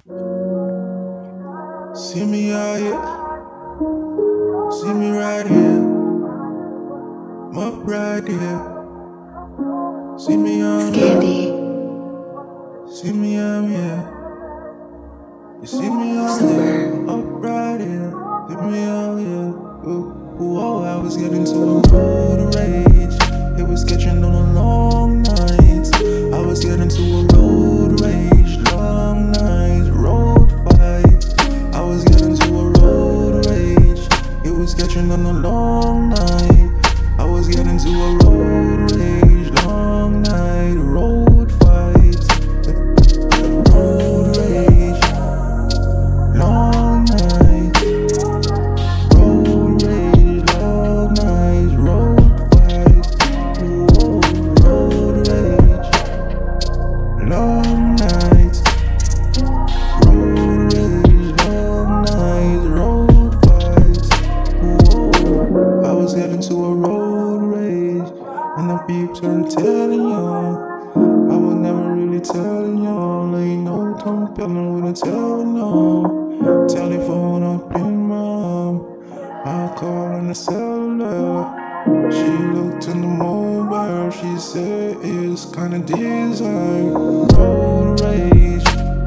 See me out here, see me right here, I'm up right here. See me on here, see me I'm here. You see me on here, up right here, see me out here. Whoa, I was getting to a road rage. It was catching on a long nights. I was getting to a road rage, long nights, road fights. I was getting to a road rage. It was catching on a long night. I was getting to a road rage, long night, road fights. Road rage, long night. Road rage, long nights, road fights. Whoa, road rage, long nights. Road rage, long nights, road fights. Whoa, I was heading to a road rage, and the peeps were telling y'all. I was never really telling y'all. Ain't no tongue telling what I tell no. Telephone up in my arm, I call on the cellular. She looked in the mobile, she said it's kinda designed. Road rage,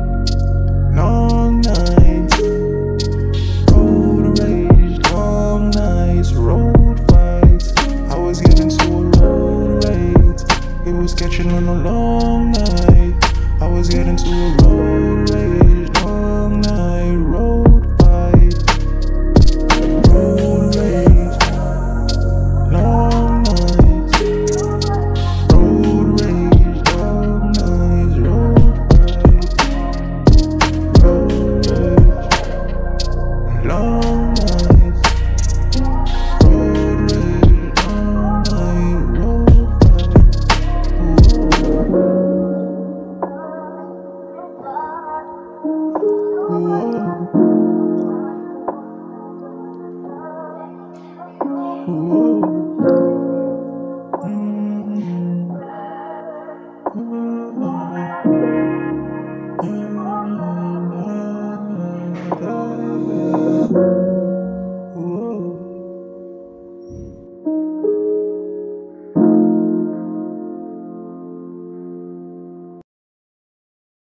long nights. Road rage, long nights, road fights. I was getting to a road rage. It was catching on a long night. I was getting to a road rage, long night, road fight. Road rage, long nights. Road rage, long nights, road fight. Road rage, long nights. Road rage, long night, road fight. Whoa. Whoa.